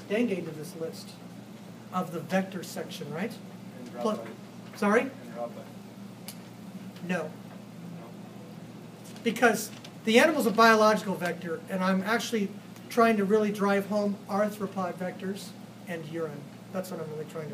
dengue to this list of the vector section, right? And droplet. Sorry? And droplet. No. Because the animal's a biological vector, and I'm actually trying to really drive home arthropod vectors and urine. That's what I'm really trying to